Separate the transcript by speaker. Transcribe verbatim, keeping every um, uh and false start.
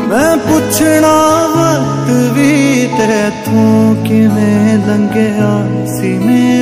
Speaker 1: मैं पुछना वक्त भी तैथों किवें लंघिया सी मेरे